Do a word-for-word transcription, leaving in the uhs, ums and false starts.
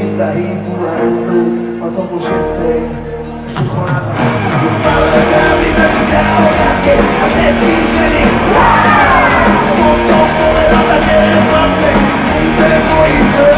sa hýbu a rastú, vás okolo šiestej, všetko na to rastú. Pravda pravdy sa mi zdá odáte a všetky ženy. On to povedal, tak neviem, mám tak, buďte moji